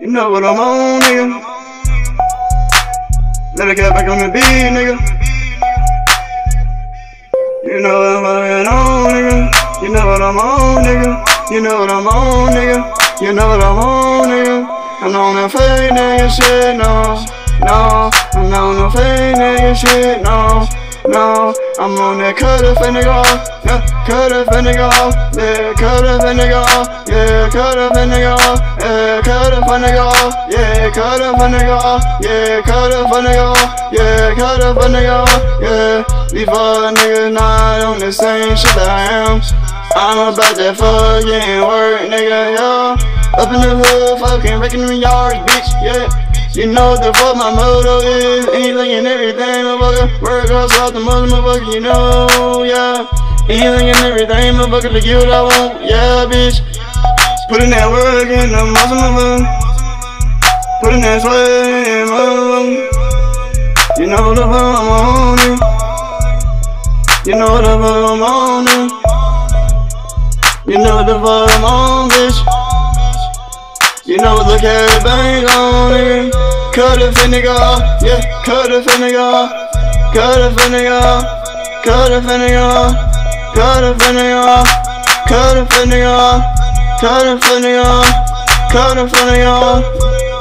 You know what I'm on, nigga. Let it get back on the beat, nigga. You know what I'm fucking on, nigga. You know what I'm on, nigga. You know what I'm on, nigga. You know what I'm on, nigga. I'm on that fake nigga shit, no. I'm not on no fake nigga shit, no. I'm on that cut a nigga off, yeah, cut a nigga off, yeah, cut a nigga off, yeah, cut a nigga off, yeah, cut a nigga off, yeah, cut a nigga off, yeah, cut a nigga off, yeah, cut a nigga off, yeah. These fuck niggas not on the same shit that I am. I'm about that fucking work, nigga, yeah. Up in the hood, fucking wrecking them yards, bitch, yeah. You know what the fuck my motto is. Anything and everything, motherfucker. Work us off the motherfucker, you know, yeah. Anything and everything, motherfucker, to get what I want, yeah, bitch. Put in that work in the muscle, motherfucker. Put in that sweat in, motherfucker. You know what the fuck I'm on, nigga. You know what the fuck I'm on, nigga. You know what the fuck I'm on, bitch. You know what the carry bang on, nigga. Cut a nigga off, yeah, cut a nigga off, cut a nigga off, cut a nigga off, cut a nigga off, cut a nigga off, cut a nigga off, cut a nigga off.